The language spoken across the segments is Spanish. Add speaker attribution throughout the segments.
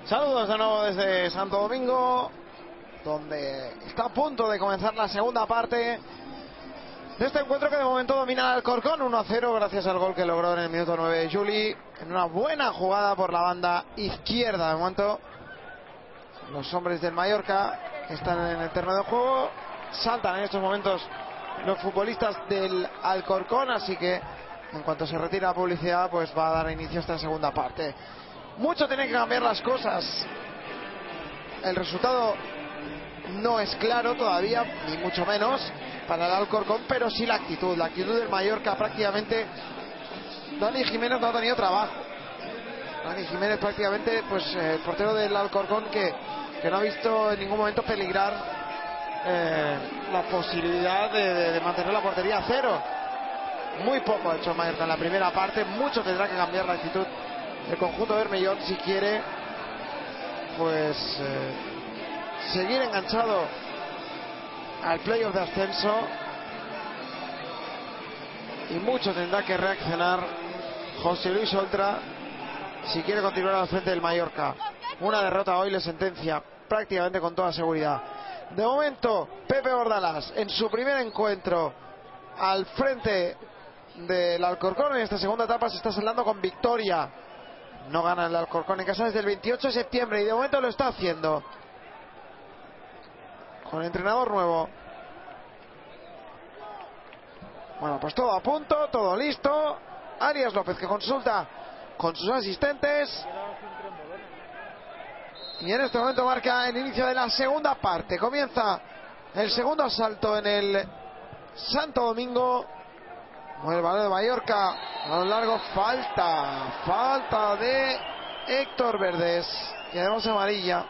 Speaker 1: Saludos de nuevo desde Santo Domingo, donde está a punto de comenzar la segunda parte de este encuentro que de momento domina el Alcorcón 1-0 gracias al gol que logró en el minuto 9 Juli, en una buena jugada por la banda izquierda. De momento los hombres del Mallorca están en el terreno de juego, saltan en estos momentos los futbolistas del Alcorcón, así que en cuanto se retire la publicidad pues va a dar inicio a esta segunda parte. Mucho tienen que cambiar las cosas. El resultado no es claro todavía, ni mucho menos para el Alcorcón, pero sí la actitud del Mallorca. Prácticamente Dani Jiménez no ha tenido trabajo. Dani Jiménez prácticamente, pues el portero del Alcorcón que no ha visto en ningún momento peligrar la posibilidad de mantener la portería a cero. Muy poco ha hecho el Mallorca en la primera parte. Mucho tendrá que cambiar la actitud el conjunto de Bermellón si quiere pues seguir enganchado al playoff de ascenso, y mucho tendrá que reaccionar José Luis Oltra si quiere continuar al frente del Mallorca. Una derrota hoy le sentencia prácticamente con toda seguridad. De momento Pepe Bordalás en su primer encuentro al frente del Alcorcón en esta segunda etapa se está saldando con victoria. No gana el Alcorcón en casa desde el 28 de septiembre y de momento lo está haciendo con entrenador nuevo. Bueno, pues todo a punto, todo listo. Arias López que consulta con sus asistentes y en este momento marca el inicio de la segunda parte. Comienza el segundo asalto en el Santo Domingo. El balón de Mallorca a lo largo, falta de Héctor Verdés, y además amarilla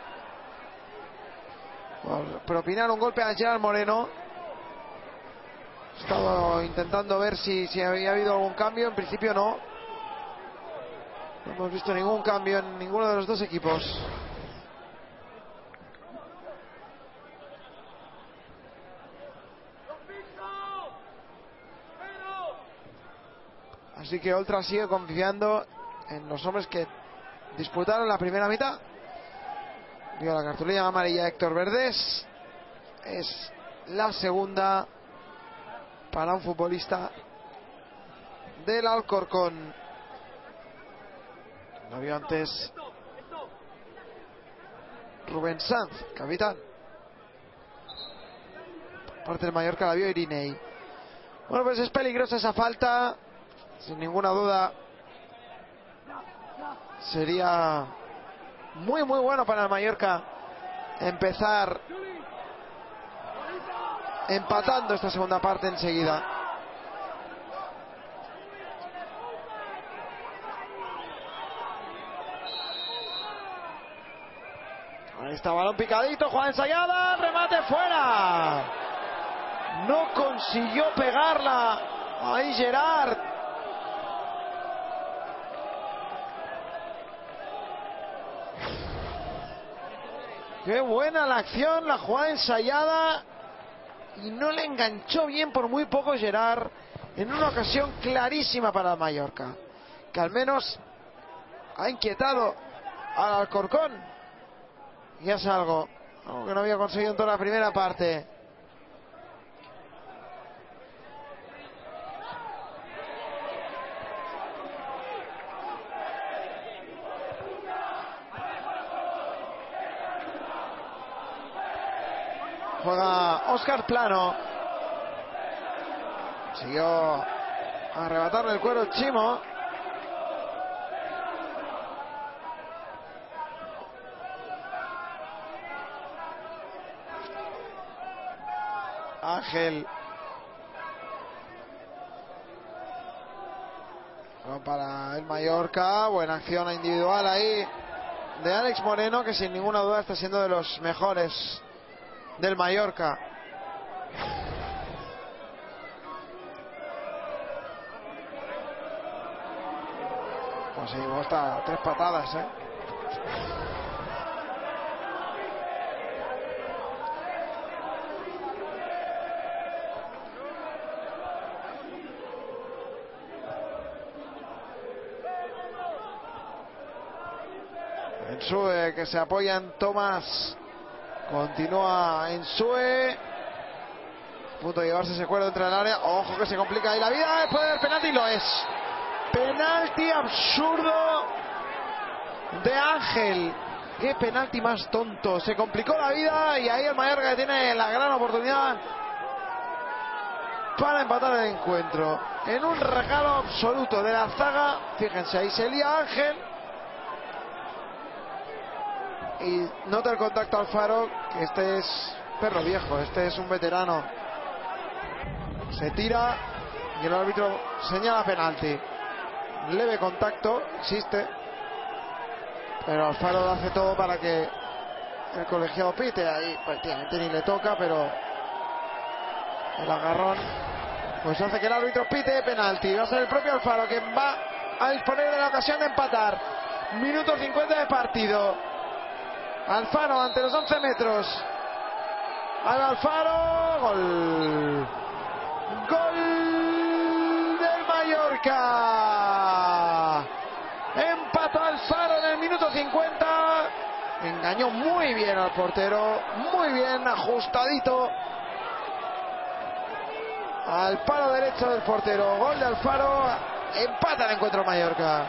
Speaker 1: por propinar un golpe a Gerard Moreno. He estado intentando ver si había habido algún cambio. En principio no hemos visto ningún cambio en ninguno de los dos equipos. Así que Oltra sigue confiando en los hombres que disputaron la primera mitad. Vio la cartulina amarilla Héctor Verdés. Es la segunda para un futbolista del Alcorcón. Lo vio antes Rubén Sanz, capitán. Por parte del Mallorca la vio Irinei. Bueno, pues es peligrosa esa falta. Sin ninguna duda sería muy bueno para el Mallorca empezar empatando esta segunda parte enseguida. Ahí está, balón picadito, Juan ensayada, remate fuera. No consiguió pegarla ahí Gerard. Qué buena la acción, la jugada ensayada, y no le enganchó bien por muy poco Gerard en una ocasión clarísima para el Mallorca, que al menos ha inquietado al Alcorcón, y es algo que no había conseguido en toda la primera parte. Juega Óscar Plano. Siguió arrebatarle el cuero Chimo. Ángel. Para el Mallorca. Buena acción individual ahí de Alex Moreno, que sin ninguna duda está siendo de los mejores del Mallorca. Pues sí, está 3 patadas, Ensue que se apoya en Tomás. Continúa Ensue. Punto de llevarse ese cuero dentro del área. Ojo que se complica ahí la vida. Después del penalti lo es. Penalti absurdo de Ángel. Qué penalti más tonto. Se complicó la vida y ahí el Mallorca que tiene la gran oportunidad para empatar el encuentro. En un regalo absoluto de la zaga. Fíjense, ahí se lía Ángel. Y nota el contacto Alfaro, que este es perro viejo, este es un veterano. Se tira y el árbitro señala penalti. Leve contacto, existe, pero Alfaro lo hace todo para que el colegiado pite. Ahí prácticamente ni le toca, pero el agarrón pues hace que el árbitro pite penalti. Va a ser el propio Alfaro quien va a disponer de la ocasión de empatar. Minuto 50 de partido. Alfaro ante los 11 metros. Al Alfaro. Gol. Gol del Mallorca. Empató Alfaro en el minuto 50. Engañó muy bien al portero. Muy bien ajustadito al palo derecho del portero. Gol de Alfaro. Empata el encuentro Mallorca.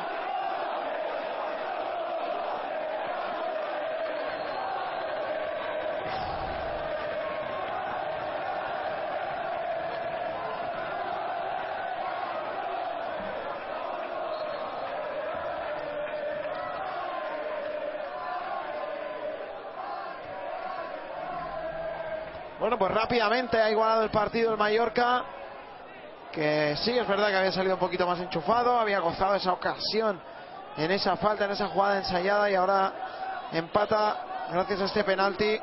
Speaker 1: Bueno, pues rápidamente ha igualado el partido el Mallorca, que sí, es verdad que había salido un poquito más enchufado, había gozado esa ocasión en esa falta, en esa jugada ensayada, y ahora empata gracias a este penalti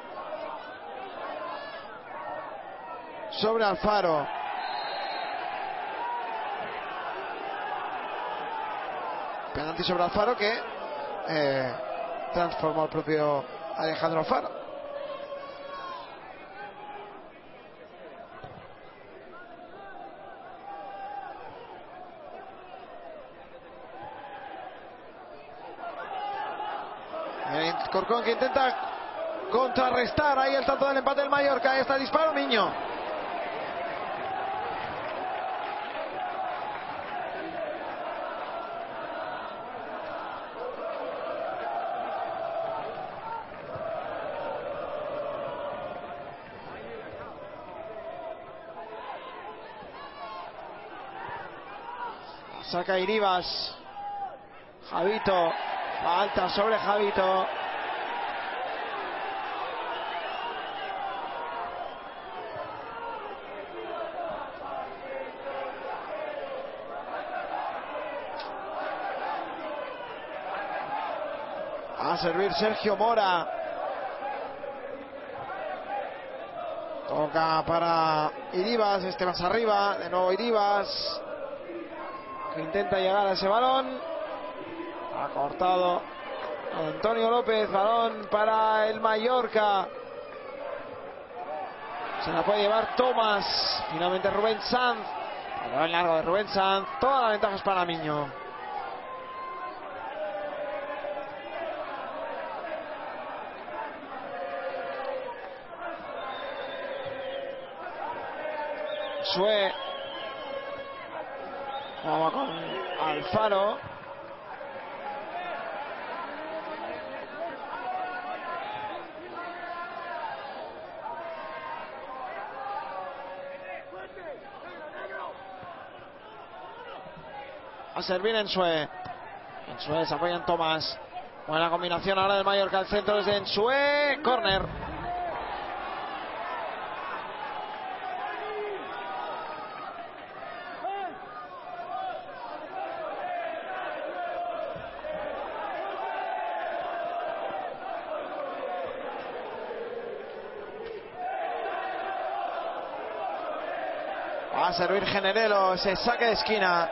Speaker 1: sobre Alfaro. Penalti sobre Alfaro que transformó al propio Alejandro Alfaro. Corcón que intenta contrarrestar ahí el tanto del empate del Mallorca. Ahí está el disparo, Miño. Saca Iribas. Javito. Falta sobre Javito. A servir Sergio Mora. Toca para Iribas. Este más arriba. De nuevo Iribas, que intenta llegar a ese balón. Ha cortado Antonio López. Balón para el Mallorca. Se la puede llevar Tomás. Finalmente Rubén Sanz. Balón largo de Rubén Sanz. Todas las ventajas para Miño. Sue. Vamos con Alfaro. A servir Ensue. Ensue se apoya en Tomás. Buena combinación ahora del Mallorca al centro desde Ensue. Córner. Va a servir Generelo, ese saque de esquina.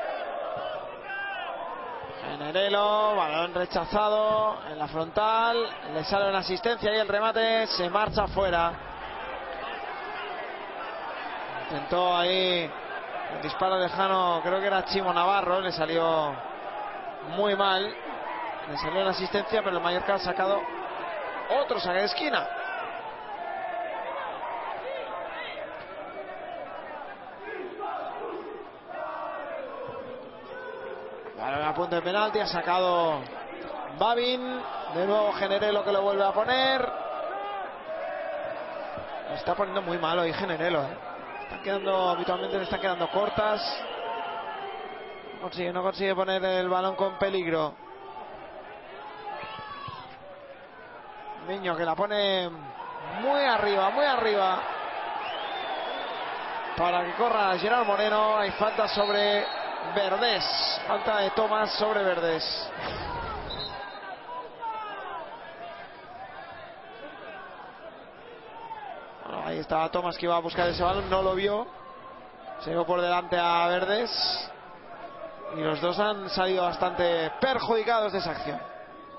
Speaker 1: Generelo, balón rechazado en la frontal, le sale una asistencia y el remate se marcha fuera. Intentó ahí el disparo lejano, creo que era Chimo Navarro, le salió muy mal. Le salió la asistencia, pero el Mallorca ha sacado otro saque de esquina. Balón a punto de penalti, ha sacado Babin. De nuevo Generelo, que lo vuelve a poner. Lo está poniendo muy malo y Generelo, habitualmente le están quedando cortas. No consigue poner el balón con peligro. Niño, que la pone muy arriba, para que corra Gerard Moreno. Hay falta sobre Verdés, falta de Tomás sobre Verdés. Bueno, ahí estaba Tomás, que iba a buscar ese balón, no lo vio, se dio por delante a Verdés y los dos han salido bastante perjudicados de esa acción.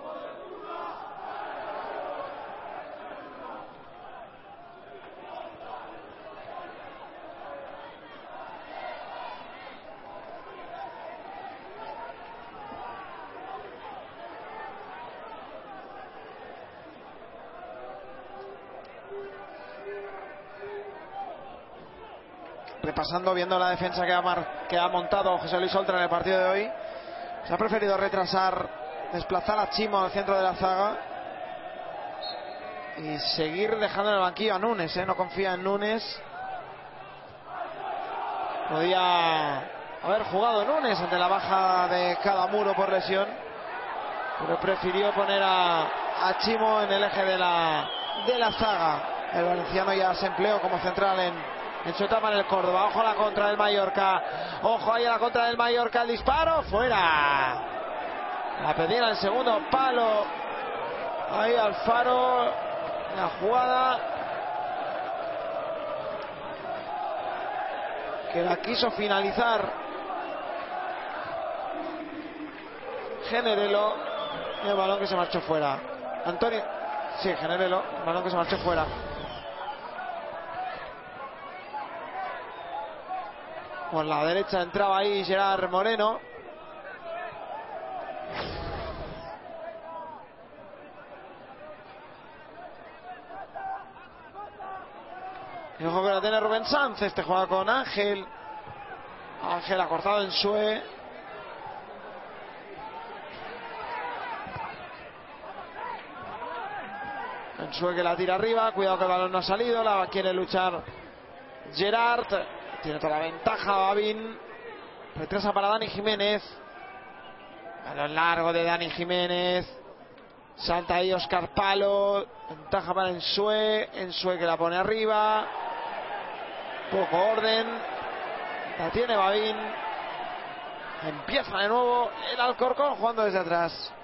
Speaker 1: Repasando, viendo la defensa que ha montado José Luis Oltra en el partido de hoy, se ha preferido desplazar a Chimo al centro de la zaga y seguir dejando en el banquillo a Núñez, no confía en Núñez. Podía haber jugado Núñez ante la baja de Cadamuro por lesión, pero prefirió poner a Chimo en el eje de la zaga. El valenciano ya se empleó como central en su etapa en el Córdoba. Ojo a la contra del Mallorca. Ojo ahí a la contra del Mallorca. El disparo. Fuera. La pedida en el segundo palo. Ahí Alfaro. La jugada. Que la quiso finalizar Generelo. Y el balón que se marchó fuera. Antonio. Sí, Generelo. El balón que se marchó fuera. Por la derecha entraba ahí Gerard Moreno. Y ojo que la tiene Rubén Sanz. Este juega con Ángel. Ángel ha cortado en Sue. En Sue, que la tira arriba. Cuidado que el balón no ha salido. La quiere luchar Gerard. Tiene toda la ventaja Babin. Retrasa para Dani Jiménez. Balón largo de Dani Jiménez. Salta ahí Óscar Palo. Ventaja para Ensue. Ensue, que la pone arriba. Poco orden. La tiene Babin. Empieza de nuevo el Alcorcón jugando desde atrás.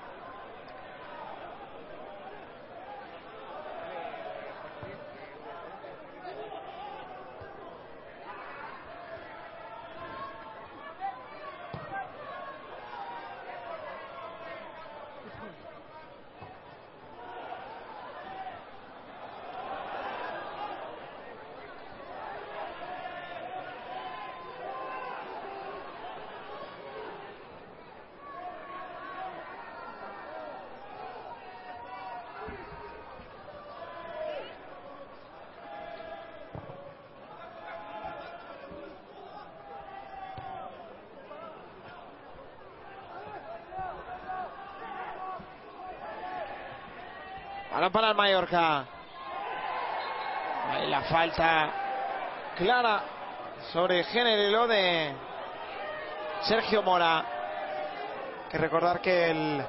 Speaker 1: Balón para el Mallorca. Ahí la falta clara sobre Generelo de Sergio Mora. Que recordar que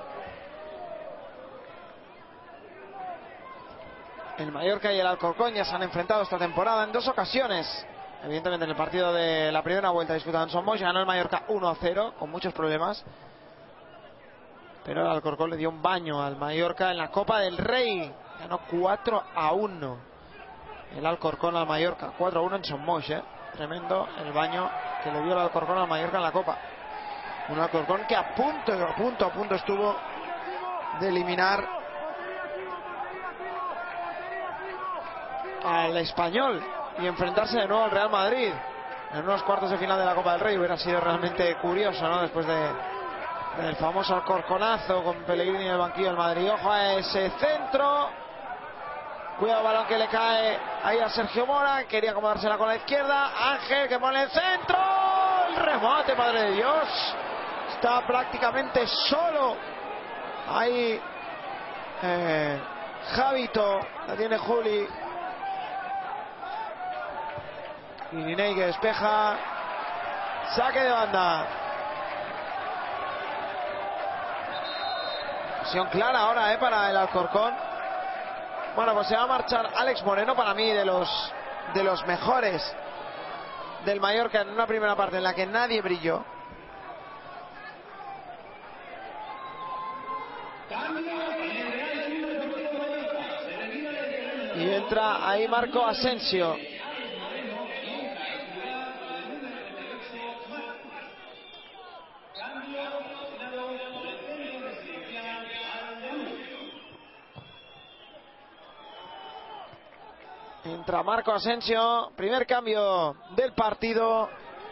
Speaker 1: el Mallorca y el Alcorcón ya se han enfrentado esta temporada en dos ocasiones. Evidentemente en el partido de la primera vuelta disputado en Son Moix ganó el Mallorca 1-0 con muchos problemas. Pero el Alcorcón le dio un baño al Mallorca en la Copa del Rey. Ganó 4-1 el Alcorcón al Mallorca. 4-1 en Son Moix, Tremendo el baño que le dio el Alcorcón al Mallorca en la Copa. Un Alcorcón que a punto estuvo de eliminar al Español y enfrentarse de nuevo al Real Madrid en unos cuartos de final de la Copa del Rey. Hubiera sido realmente curioso, ¿no? Después de El famoso alcorconazo con Pellegrini en el banquillo del Madrid. Ojo a ese centro. Cuidado, balón que le cae ahí a Sergio Mora. Quería acomodársela con la izquierda. Ángel que pone el centro. El remate, madre de Dios. Está prácticamente solo. Ahí Javito. La tiene Juli. Y Niney que despeja. Saque de banda. Opción clara ahora para el Alcorcón. Bueno, pues se va a marchar Alex Moreno, para mí de los mejores del Mallorca en una primera parte en la que nadie brilló. Y entra ahí Marco Asensio. Entra Marco Asensio, primer cambio del partido.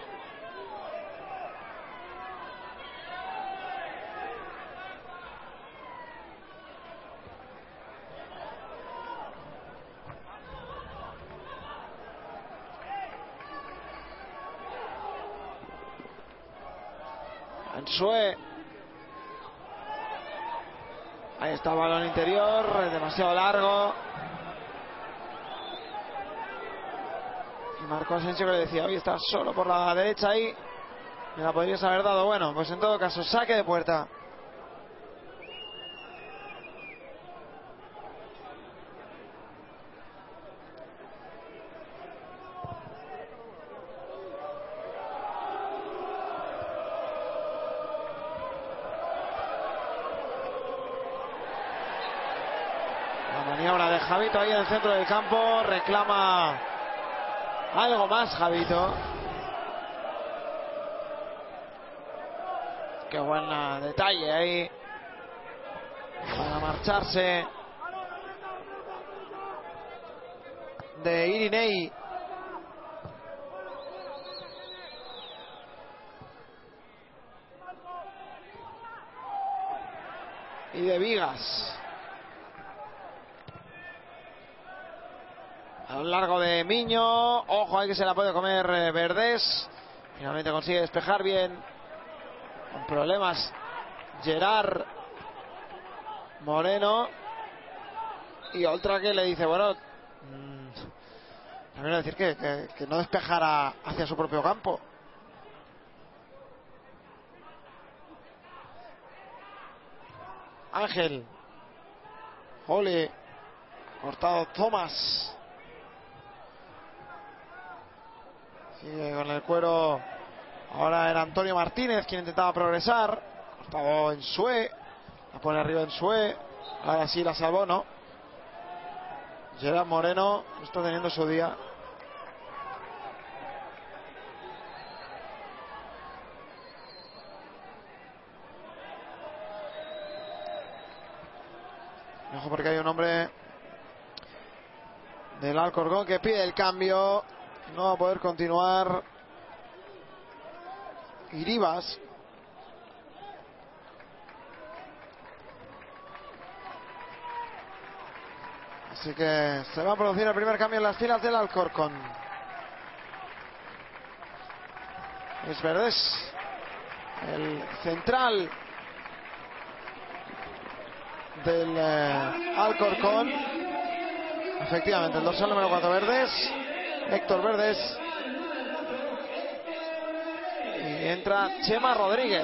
Speaker 1: Ansue. Ahí está el balón interior, demasiado largo. Y Marco Asensio que le decía, hoy está solo por la derecha ahí. Me la podrías haber dado. Bueno, pues en todo caso, saque de puerta. La maniobra de Javito ahí en el centro del campo. Reclama algo más Javito. Qué buen detalle ahí para marcharse de Irinei. Y de Vigas. A lo largo de Miño. Ojo, ahí que se la puede comer Verdés. Finalmente consigue despejar bien. Con problemas Gerard Moreno. Y otra que le dice, bueno, también decir que no despejara hacia su propio campo. Ángel. Jole. Cortado Thomas. Sigue con el cuero. Ahora era Antonio Martínez quien intentaba progresar. Cortado en Sue. La pone arriba en Sue. Ahora sí la salvó, ¿no? Gerard Moreno está teniendo su día. Ojo porque hay un hombre del Alcorcón que pide el cambio. No va a poder continuar Iribas. Así que se va a producir el primer cambio en las filas del Alcorcón. Es Verdés, el central del Alcorcón. Efectivamente, el dorsal número 4, Verdés. Héctor Verdés. Y entra Chema Rodríguez.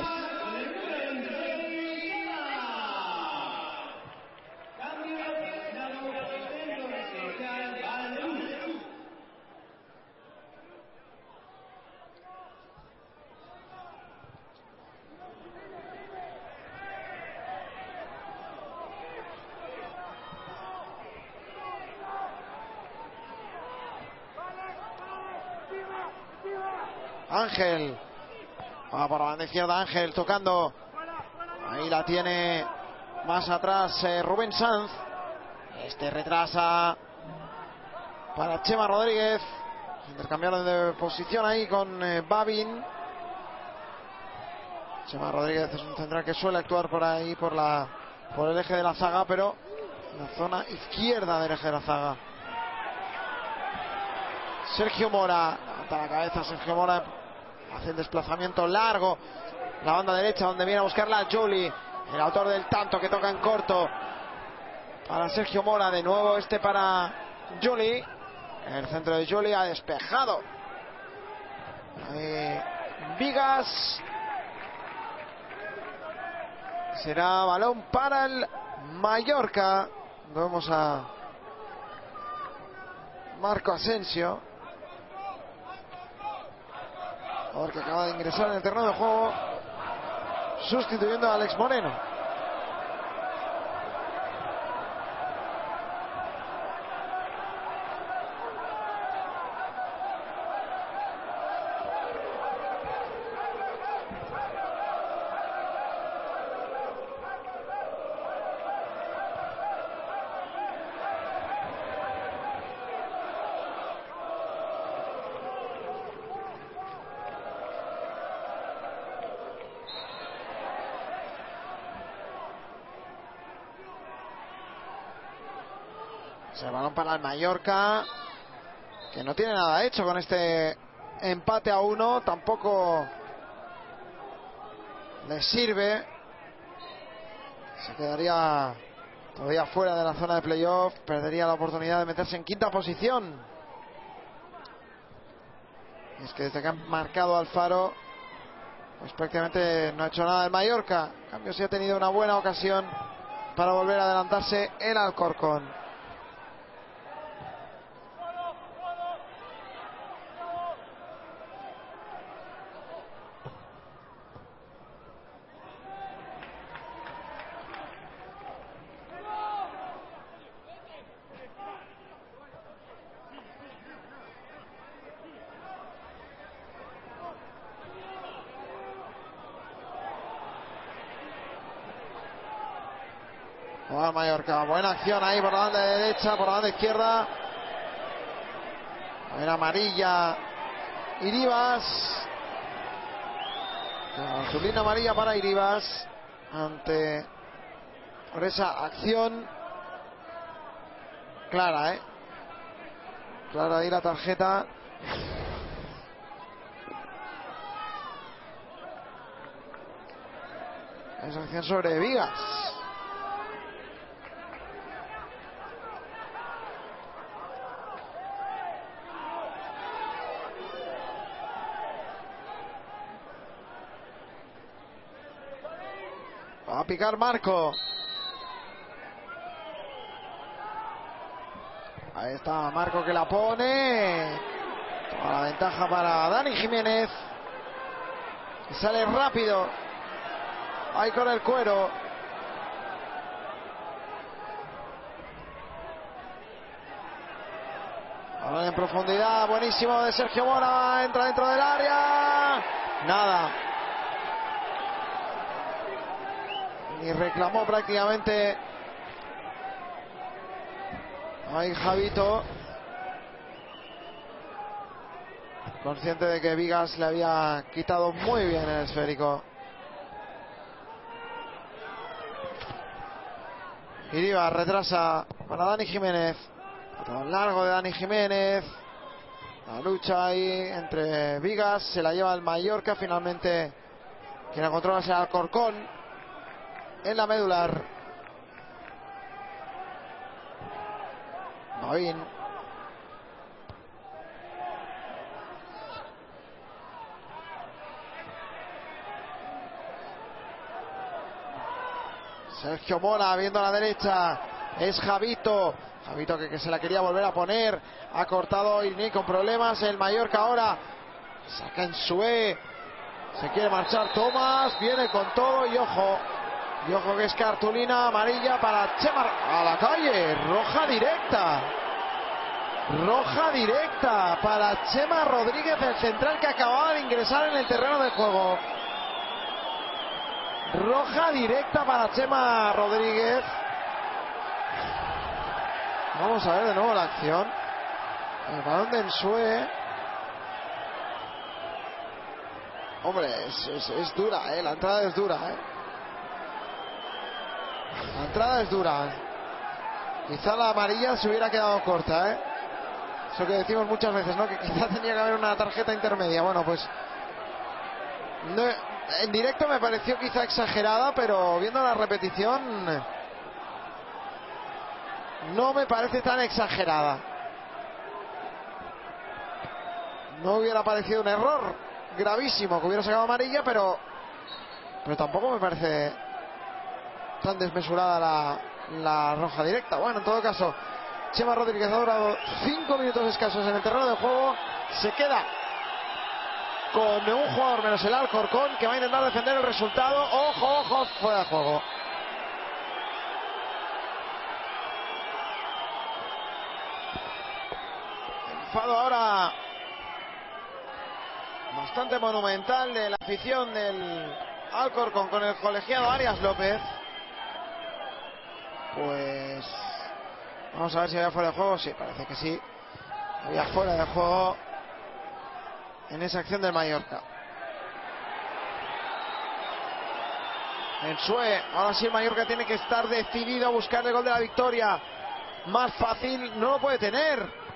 Speaker 1: Ángel. Va por la banda izquierda Ángel tocando. Ahí la tiene más atrás Rubén Sanz. Este retrasa para Chema Rodríguez. Intercambiaron de posición ahí con Babin. Chema Rodríguez es un central que suele actuar por ahí, por el eje de la zaga, pero en la zona izquierda del eje de la zaga. Sergio Mora, levanta la cabeza Sergio Mora, hace el desplazamiento largo, la banda derecha donde viene a buscarla Juli, el autor del tanto que toca en corto para Sergio Mora, de nuevo para Juli, el centro de Juli ha despejado Vigas, será balón para el Mallorca. Vamos a Marco Asensio, ahora que acaba de ingresar en el terreno de juego, sustituyendo a Alex Moreno. Se balón para el Mallorca, que no tiene nada hecho con este empate a 1, tampoco le sirve, se quedaría todavía fuera de la zona de playoff, perdería la oportunidad de meterse en quinta posición. Y es que desde que han marcado Alfaro, pues prácticamente no ha hecho nada el Mallorca. En cambio sí ha tenido una buena ocasión para volver a adelantarse el Alcorcón. Mallorca, buena acción ahí por la banda derecha, por la banda izquierda. A ver, amarilla Iribas, cartulina amarilla para Iribas por esa acción clara, clara ahí la tarjeta. Esa acción sobre Vigas. Va a picar Marco. Ahí está Marco que la pone. Toda la ventaja para Dani Jiménez. Y sale rápido. Ahí con el cuero. Ahora en profundidad. Buenísimo de Sergio Mora. Entra dentro del área. Nada. Y reclamó prácticamente ahí Javito, consciente de que Vigas le había quitado muy bien el esférico. Iribas retrasa para Dani Jiménez, todo largo de Dani Jiménez, la lucha ahí entre Vigas, se la lleva el Mallorca, finalmente quien la controla será Alcorcón en la medular. Novín. Sergio Mora viendo a la derecha. Es Javito. Javito que se la quería volver a poner. Ha cortado Irní con problemas. El Mallorca ahora saca en Sué. Se quiere marchar Tomás. Viene con todo y ojo. Y ojo que es cartulina amarilla para Chema. A la calle, roja directa. Roja directa para Chema Rodríguez, el central que acababa de ingresar en el terreno de juego. Roja directa para Chema Rodríguez. Vamos a ver de nuevo la acción. El balón de Ensue. Hombre, es dura, la entrada es dura, La entrada es dura. Quizá la amarilla se hubiera quedado corta, Eso que decimos muchas veces, ¿no? Que quizá tenía que haber una tarjeta intermedia. Bueno, pues no, en directo me pareció quizá exagerada, pero viendo la repetición no me parece tan exagerada. No hubiera parecido un error gravísimo que hubiera sacado amarilla, pero tampoco me parece tan desmesurada la roja directa. Bueno, en todo caso, Chema Rodríguez ha durado 5 minutos escasos en el terreno de juego. Se queda con un jugador menos, el Alcorcón, que va a intentar defender el resultado. Ojo, ojo, fuera de juego. Enfado ahora bastante monumental de la afición del Alcorcón con el colegiado Arias López. Pues vamos a ver si había fuera de juego. Sí, parece que sí. Había fuera de juego en esa acción del Mallorca. Ensue, ahora sí el Mallorca tiene que estar decidido a buscar el gol de la victoria. Más fácil no lo puede tener.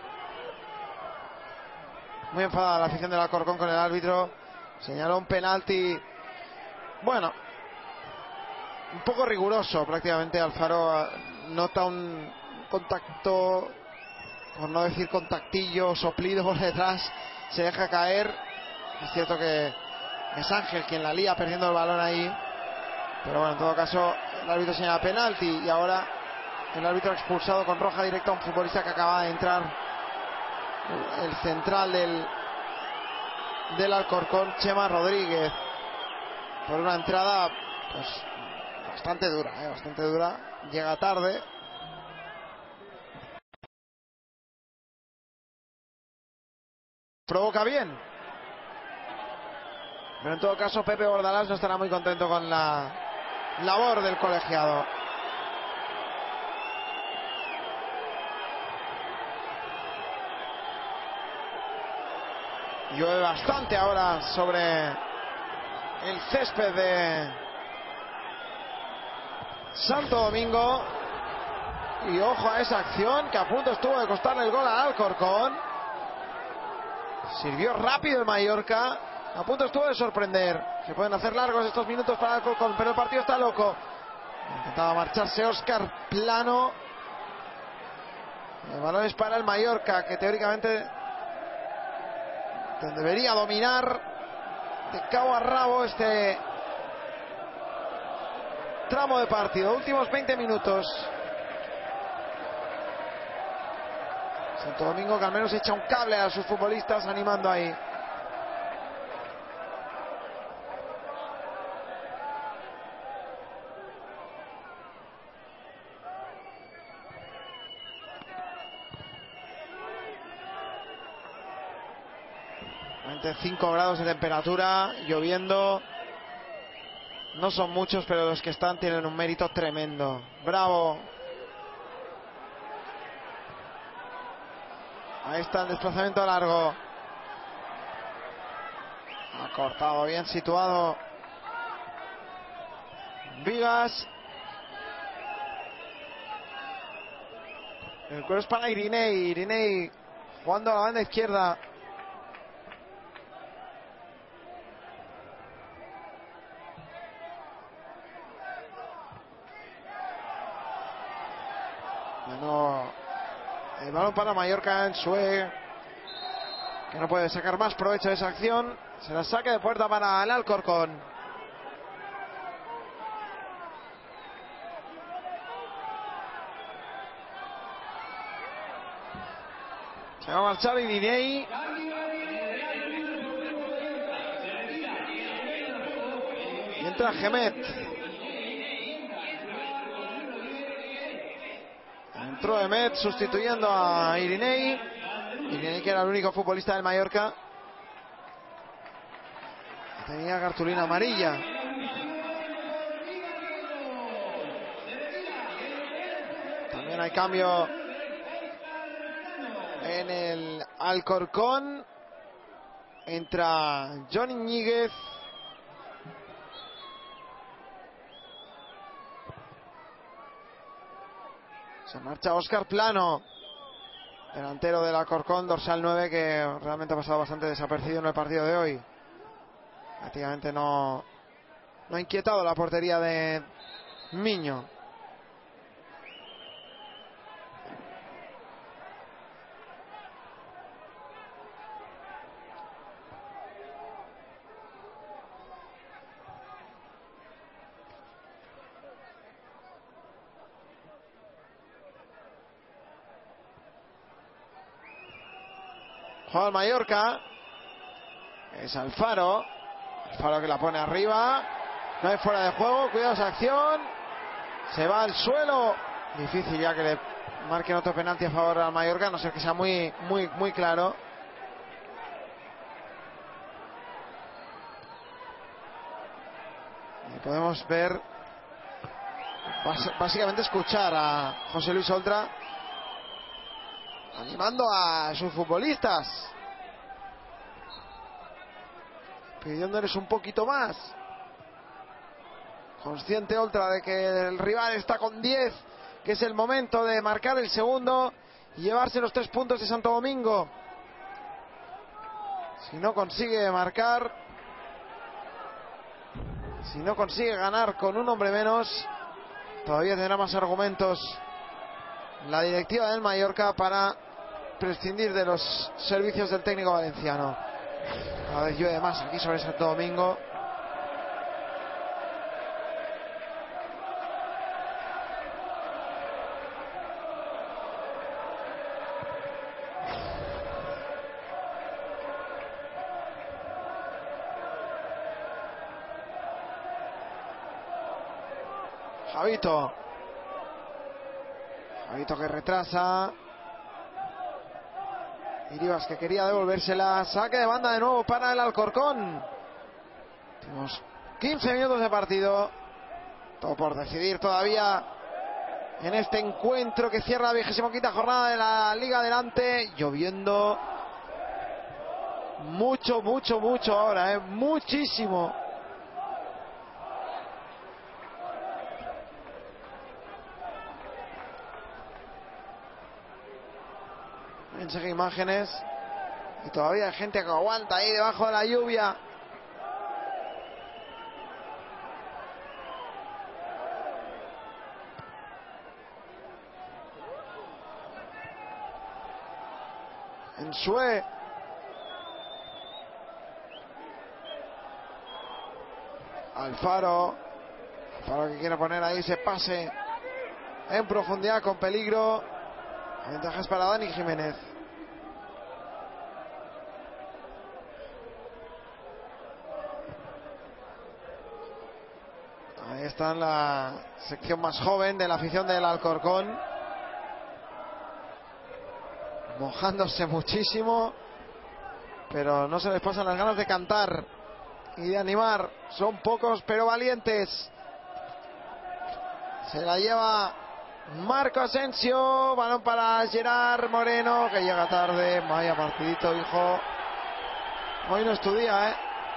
Speaker 1: Muy enfadada la afición del Alcorcón con el árbitro. Señaló un penalti, bueno, un poco riguroso prácticamente. Alfaro nota un contacto, por no decir contactillo, soplido por detrás. Se deja caer. Es cierto que es Ángel quien la lía perdiendo el balón ahí. Pero bueno, en todo caso, el árbitro señala penalti. Y ahora el árbitro ha expulsado con roja directa a un futbolista que acaba de entrar, el central del Alcorcón, Chema Rodríguez, por una entrada pues bastante dura, bastante dura. Llega tarde. Provoca bien. Pero en todo caso Pepe Bordalás no estará muy contento con la labor del colegiado. Llueve bastante ahora sobre el césped de Santo Domingo. Y ojo a esa acción que a punto estuvo de costarle el gol al Alcorcón. Sirvió rápido el Mallorca. A punto estuvo de sorprender. Se pueden hacer largos estos minutos para el Alcorcón, pero el partido está loco. Intentaba marcharse Óscar Plano. El balón es para el Mallorca, que teóricamente debería dominar de cabo a rabo este tramo de partido. Últimos 20 minutos. Santo Domingo que al menos echa un cable a sus futbolistas animando ahí. Entre 5 grados de temperatura, lloviendo. No son muchos, pero los que están tienen un mérito tremendo. Bravo. Ahí está el desplazamiento largo. Ha cortado, bien situado Vigas. El cuero es para Irinei. Irinei jugando a la banda izquierda. Bueno, el balón para Mallorca. Ensue, que no puede sacar más provecho de esa acción. Se la saque de puerta para el Alcorcón. Se va a marchar Irinei. Y entra Gemet. Entró Gemet sustituyendo a Irinei. Irinei, que era el único futbolista del Mallorca que tenía cartulina amarilla. También hay cambio en el Alcorcón. Entra John Iñiguez Se marcha Óscar Plano, delantero del Alcorcón, dorsal 9, que realmente ha pasado bastante desapercibido en el partido de hoy. Prácticamente no ha inquietado la portería de Miño. Juega el Mallorca. Es Alfaro. Alfaro que la pone arriba. No hay fuera de juego. Cuidado esa acción. Se va al suelo. Difícil ya que le marquen otro penalti a favor al Mallorca. A no ser que sea muy claro. Y podemos ver, básicamente escuchar a José Luis Oltra animando a sus futbolistas, pidiéndoles un poquito más. Consciente Oltra de que el rival está con 10, que es el momento de marcar el segundo y llevarse los 3 puntos de Santo Domingo. Si no consigue marcar, si no consigue ganar con un hombre menos, todavía tendrá más argumentos la directiva del Mallorca para prescindir de los servicios del técnico valenciano. Cada vez llueve más aquí sobre Santo Domingo. Javito que retrasa. Iribas que quería devolvérsela. Saque de banda de nuevo para el Alcorcón. Tenemos 15 minutos de partido. Todo por decidir todavía en este encuentro que cierra la 25ª jornada de la Liga Adelante. Lloviendo mucho ahora, muchísimo. Enseguida imágenes y todavía hay gente que aguanta ahí debajo de la lluvia. Ensue. Alfaro que quiere poner ahí ese pase en profundidad con peligro. Ventajas para Dani Jiménez. Ahí está la sección más joven de la afición del Alcorcón, mojándose muchísimo, pero no se les pasan las ganas de cantar y de animar. Son pocos pero valientes. Se la lleva Marco Asensio, balón para Gerard Moreno, que llega tarde. Vaya partidito, hijo. Hoy no es tu día,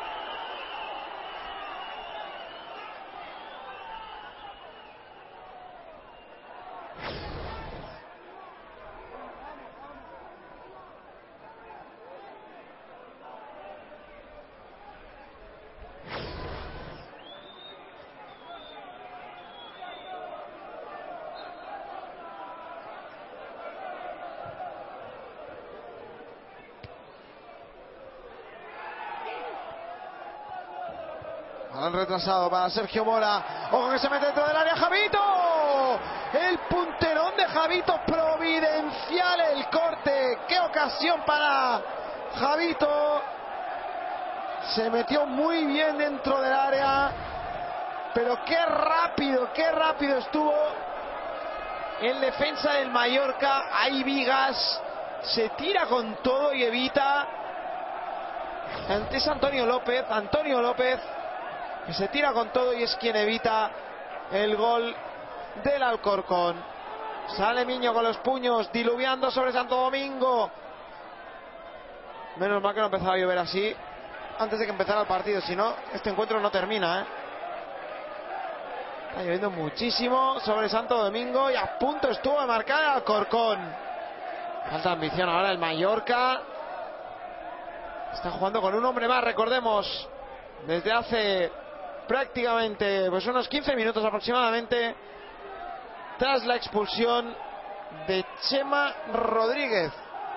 Speaker 1: Han retrasado para Sergio Mora. Ojo que se mete dentro del área Javito. El punterón de Javito, providencial el corte. Qué ocasión para Javito. Se metió muy bien dentro del área. Pero qué rápido estuvo en defensa del Mallorca. Hay Vigas. Se tira con todo y evita. Antes Antonio López. Que se tira con todo y es quien evita el gol del Alcorcón. Sale Miño con los puños, diluviando sobre Santo Domingo. Menos mal que no empezaba a llover así antes de que empezara el partido, si no, este encuentro no termina, Está lloviendo muchísimo sobre Santo Domingo y a punto estuvo de marcar el Alcorcón. Falta ambición ahora el Mallorca. Está jugando con un hombre más, recordemos, desde hace prácticamente pues unos 15 minutos aproximadamente, tras la expulsión de Chema Rodríguez.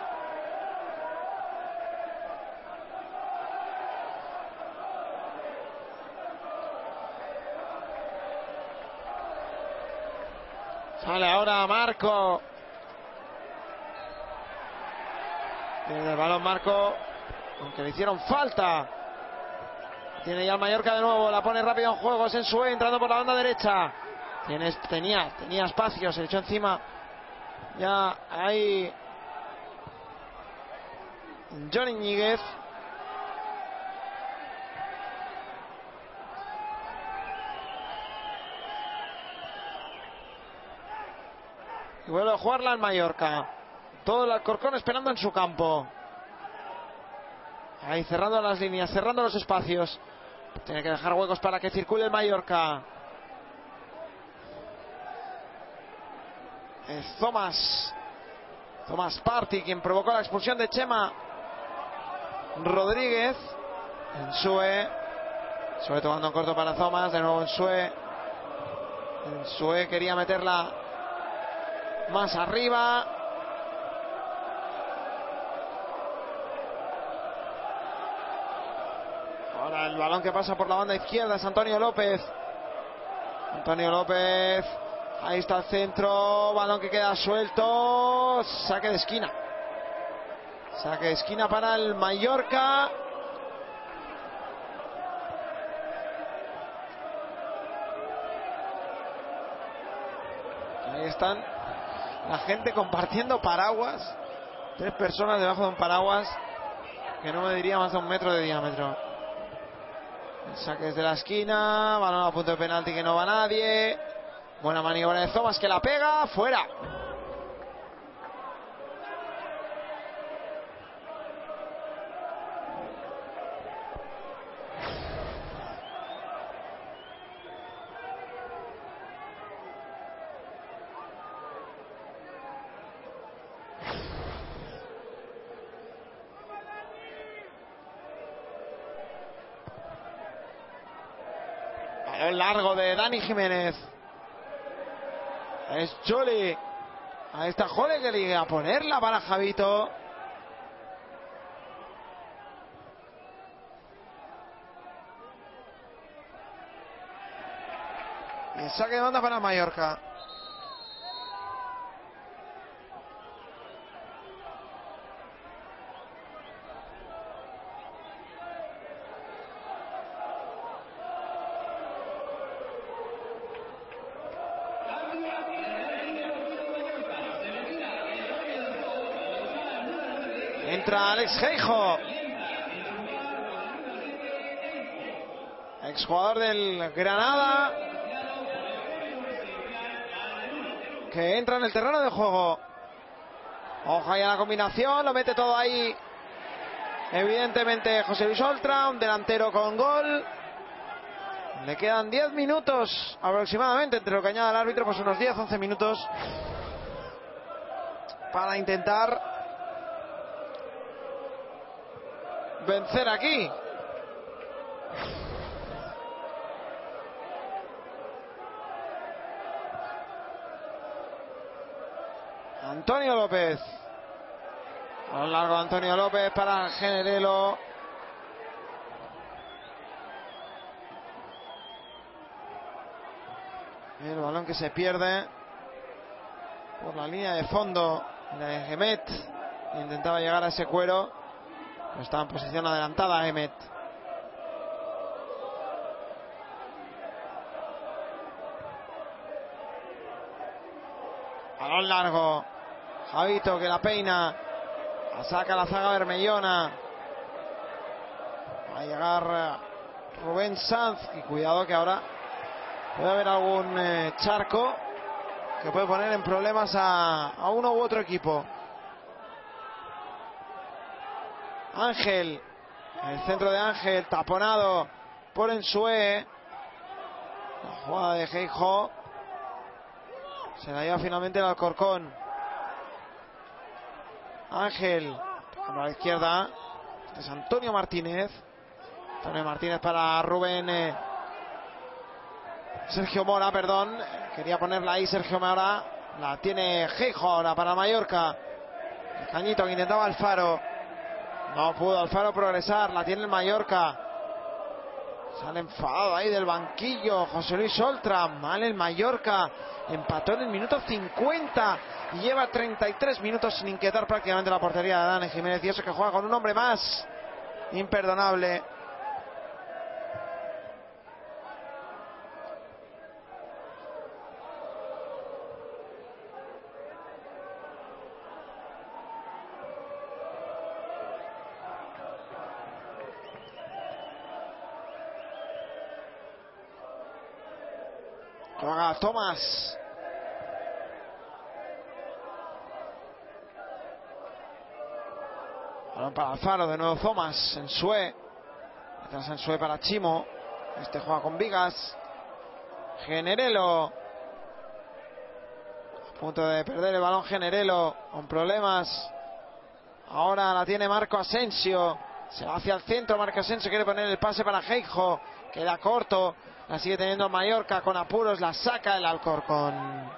Speaker 1: Sale ahora Marco. Tiene el balón Marco, aunque le hicieron falta. Tiene ya el Mallorca de nuevo, la pone rápido en juego. Sensue entrando por la banda derecha. Tenía espacio, se le echó encima. Ya ahí Johnny Ñíguez. Y vuelve a jugarla en Mallorca. Todo el Alcorcón esperando en su campo. Ahí cerrando las líneas, cerrando los espacios. Tiene que dejar huecos para que circule el Mallorca. Es Thomas Partey quien provocó la expulsión de Chema Rodríguez. Ensue tomando en corto para Thomas. De nuevo Ensue quería meterla más arriba. Ahora el balón que pasa por la banda izquierda es Antonio López. Ahí está el centro. Balón que queda suelto. Saque de esquina para el Mallorca. Ahí están la gente compartiendo paraguas. 3 personas debajo de un paraguas que no me diría más de 1 metro de diámetro. El saque desde la esquina. Balón a punto de penalti que no va nadie. Buena maniobra de Thomas que la pega. Fuera. Balón largo de Dani Jiménez. Es Joli. Ahí está Jole que liga a ponerla para Javito. Y el saque de banda para Mallorca. Entra Alex Geijo, exjugador del Granada, que entra en el terreno de juego. Ojo ahí a la combinación, lo mete todo ahí. Evidentemente José Luis Oltra, un delantero con gol. Le quedan 10 minutos aproximadamente, entre lo que añade el árbitro, pues unos 10-11 minutos para intentar vencer aquí. Antonio López. A lo largo de Antonio López para Generelo. El balón que se pierde por la línea de fondo de Gemet. Intentaba llegar a ese cuero. Está en posición adelantada Gemet. Balón largo. Javito que la peina. La saca la zaga bermellona. Va a llegar Rubén Sanz. Y cuidado que ahora puede haber algún charco que puede poner en problemas a uno u otro equipo. Ángel, el centro de Ángel, taponado por Ensue. La jugada de Geijo se la lleva finalmente el Alcorcón. Ángel a la izquierda. Este es Antonio Martínez. Antonio Martínez para Rubén. Sergio Mora, perdón. Quería ponerla ahí Sergio Mora. La tiene Geijo ahora para Mallorca. El cañito que intentaba Alfaro. No pudo Alfaro progresar. La tiene el Mallorca. Sale enfadado ahí del banquillo José Luis Oltra. Mal el Mallorca. Empató en el minuto 50. Y lleva 33 minutos sin inquietar prácticamente la portería de Dani Jiménez. Y eso que juega con un hombre más. Imperdonable. Juega Tomás. Balón para Alfaro, de nuevo Tomás. Ensue. Detrás Ensue para Chimo. Este juega con Vigas. Generelo. A punto de perder el balón Generelo. Con problemas. Ahora la tiene Marco Asensio. Se va hacia el centro. Marco Asensio quiere poner el pase para Geijo. Queda corto. La sigue teniendo Mallorca con apuros. La saca el Alcorcón.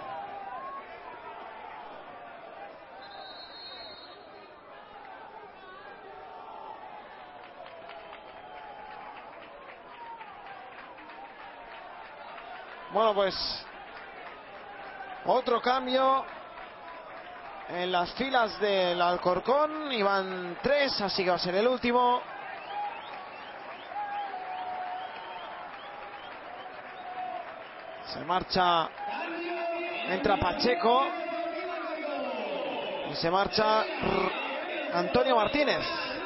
Speaker 1: Bueno, pues otro cambio en las filas del Alcorcón. Iban 3, así que va a ser el último. Se marcha, entra Pacheco y se marcha Antonio Martínez.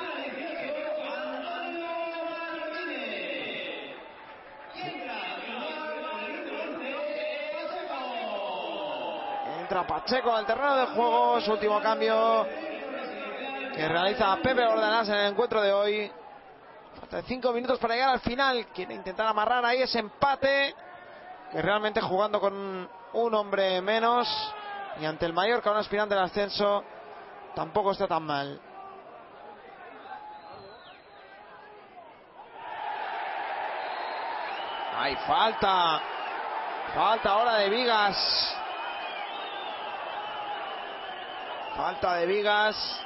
Speaker 1: Entra Pacheco al terreno de juego, su último cambio que realiza Pepe Bordalás en el encuentro de hoy. Faltan 5 minutos para llegar al final. Quiere intentar amarrar ahí ese empate, que realmente jugando con un hombre menos y ante el Mallorca, un aspirante al ascenso, tampoco está tan mal. Hay falta ahora de Vigas. Falta de Vigas.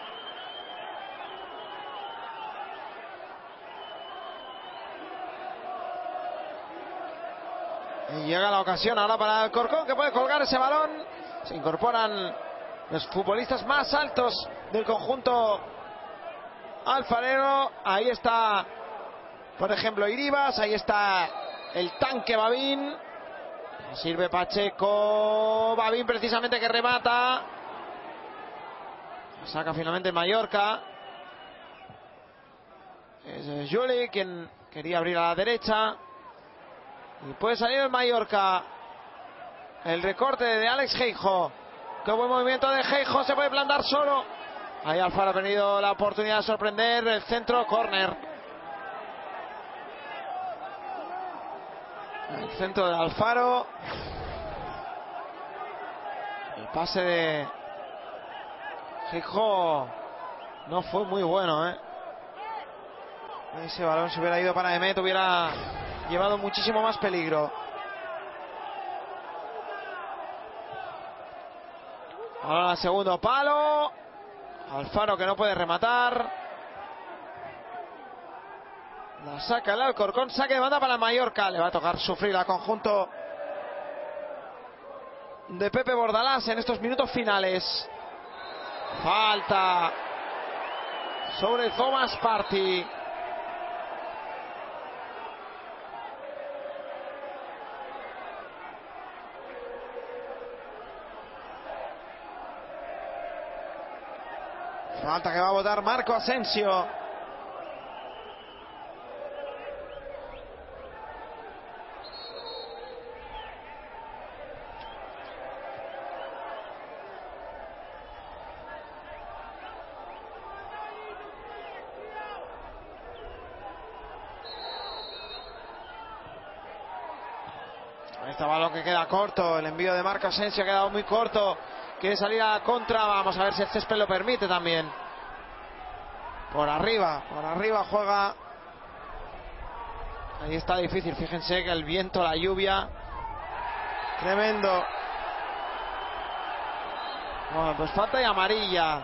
Speaker 1: Y llega la ocasión ahora para el Alcorcón, que puede colgar ese balón. Se incorporan los futbolistas más altos del conjunto alfarero. Ahí está, por ejemplo, Iribas. Ahí está el tanque Babín. Sirve Pacheco. Babín precisamente que remata. Saca finalmente Mallorca. Es Juli quien quería abrir a la derecha. Y puede salir el Mallorca. El recorte de Alex Geijo. Qué buen movimiento de Geijo. Se puede plantar solo. Ahí Alfaro ha tenido la oportunidad de sorprender. El centro, córner. El centro de Alfaro. El pase de Geijo no fue muy bueno, Ese balón, si hubiera ido para Emet, hubiera llevado muchísimo más peligro. Ahora segundo palo. Alfaro que no puede rematar. La saca el Alcorcón. Saque de banda para Mallorca. Le va a tocar sufrir al conjunto de Pepe Bordalás en estos minutos finales. Falta sobre Thomas Partey. Falta que va a votar Marco Asensio. Este balón que queda corto, el envío de Marco Asensio ha quedado muy corto, quiere salir a la contra, vamos a ver si el césped lo permite también. Por arriba juega. Ahí está difícil, fíjense que el viento, la lluvia, tremendo. Bueno, pues falta y amarilla.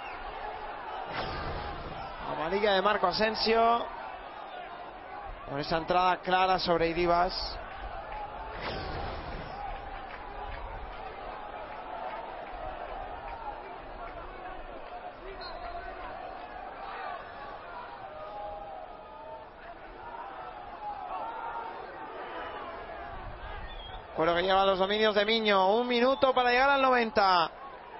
Speaker 1: Amarilla de Marco Asensio por esa entrada clara sobre Iribas. Cuero que lleva los dominios de Miño. 1 minuto para llegar al 90.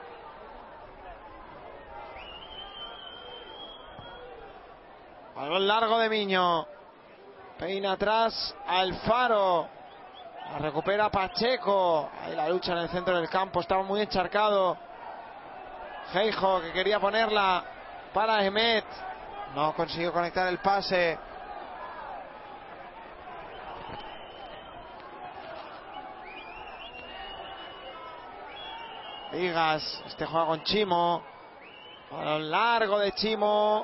Speaker 1: Balón largo de Miño. Peina atrás Alfaro. La recupera Pacheco. Ahí la lucha en el centro del campo. Estaba muy encharcado. Geijo que quería ponerla para Emet. No consiguió conectar el pase. Vigas, este juega con Chimo. Balón largo de Chimo.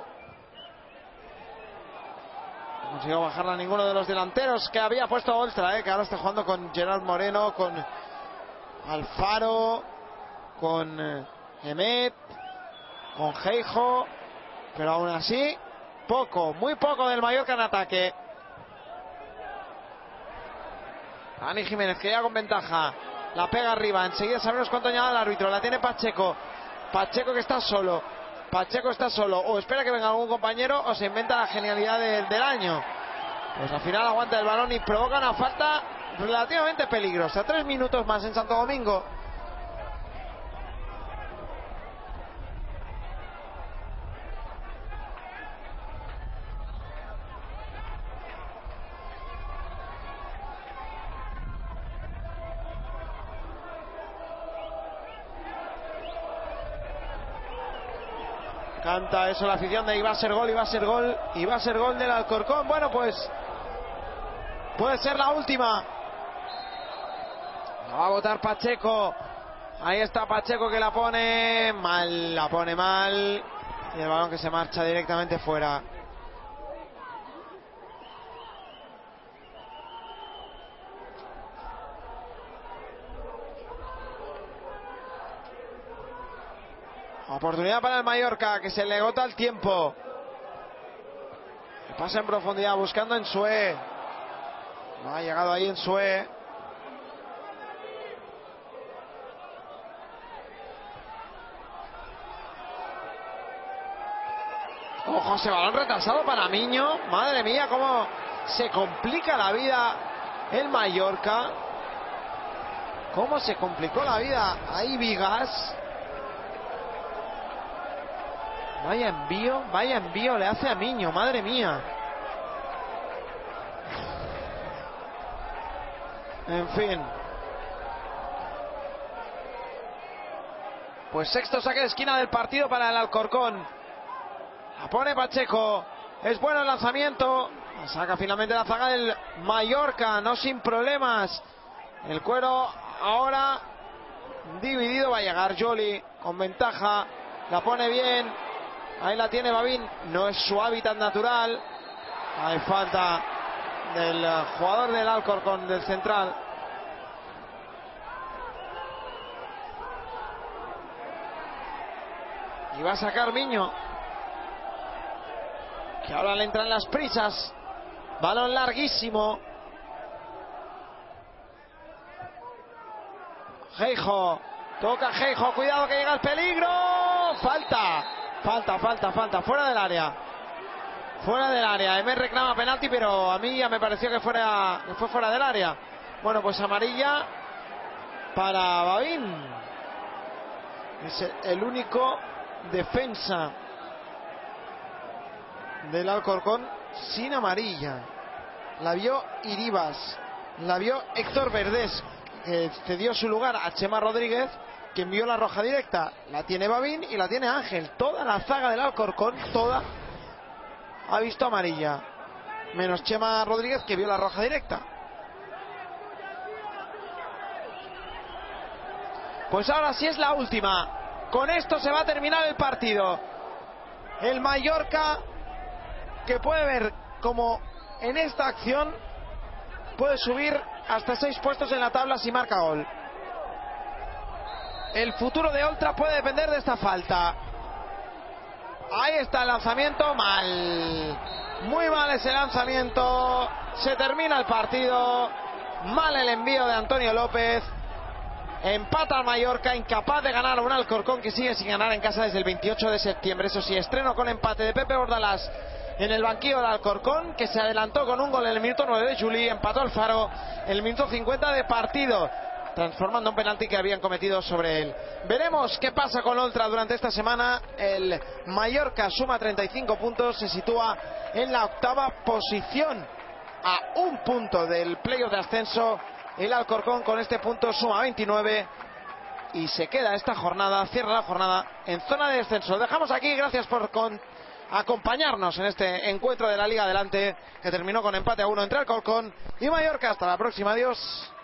Speaker 1: No consiguió bajarla a ninguno de los delanteros que había puesto Oltra, que ahora está jugando con Gerard Moreno, con Alfaro, con Emet, con Geijo. Pero aún así, muy poco del Mallorca en ataque. Dani Jiménez que ya con ventaja. La pega arriba, enseguida sabemos cuánto añade el árbitro. La tiene Pacheco. Pacheco que está solo. Pacheco está solo. O espera que venga algún compañero o se inventa la genialidad del año. Pues al final aguanta el balón y provoca una falta relativamente peligrosa. 3 minutos más en Santo Domingo. Canta eso la afición de iba a ser gol, iba a ser gol, iba a ser gol del Alcorcón. Bueno, pues puede ser la última. La va a votar Pacheco. Ahí está Pacheco que la pone mal, la pone mal. Y el balón que se marcha directamente fuera. Oportunidad para el Mallorca, que se le agota el tiempo. Pasa en profundidad buscando en Ensue. No ha llegado ahí Ensue. Ojo, ese balón retrasado para Miño. Madre mía, cómo se complica la vida el Mallorca. Cómo se complicó la vida ahí Vigas. Vaya envío le hace a Miño, madre mía. En fin. Pues sexto saque de esquina del partido para el Alcorcón. La pone Pacheco. Es bueno el lanzamiento. La saca finalmente la zaga del Mallorca, no sin problemas. El Cuero ahora dividido. Va a llegar Joli con ventaja. La pone bien. Ahí la tiene Babín, no es su hábitat natural. Hay falta del jugador del Alcorcón, del central. Y va a sacar Miño, que ahora le entran las prisas. Balón larguísimo. Geijo, toca Geijo, cuidado que llega el peligro. Falta, fuera del área. Fuera del área. Emer reclama penalti, pero a mí ya me pareció que fue fuera del área. Bueno, pues amarilla para Babín. Es el único defensa del Alcorcón sin amarilla. La vio Iribas, la vio Héctor Verdés, que cedió su lugar a Chema Rodríguez, que envió la roja directa. La tiene Babín y la tiene Ángel. Toda la zaga del Alcorcón, toda ha visto amarilla, menos Chema Rodríguez, que vio la roja directa. Pues ahora sí es la última. Con esto se va a terminar el partido. El Mallorca, que puede ver como en esta acción puede subir hasta 6 puestos en la tabla si marca gol. El futuro de Oltra puede depender de esta falta. Ahí está el lanzamiento, mal. Muy mal ese lanzamiento. Se termina el partido. Mal el envío de Antonio López. Empata al Mallorca, incapaz de ganar a un Alcorcón que sigue sin ganar en casa desde el 28 de septiembre. Eso sí, estreno con empate de Pepe Bordalás en el banquillo de Alcorcón, que se adelantó con un gol en el minuto 9 de Juli. Empató Alfaro en el minuto 50 de partido, transformando un penalti que habían cometido sobre él. Veremos qué pasa con Oltra durante esta semana. El Mallorca suma 35 puntos, se sitúa en la 8ª posición, a un punto del playoff de ascenso. El Alcorcón con este punto suma 29 y se queda esta jornada, cierra la jornada en zona de descenso. Dejamos aquí, gracias por acompañarnos en este encuentro de la Liga Adelante, que terminó con empate a 1 entre Alcorcón y Mallorca. Hasta la próxima, adiós.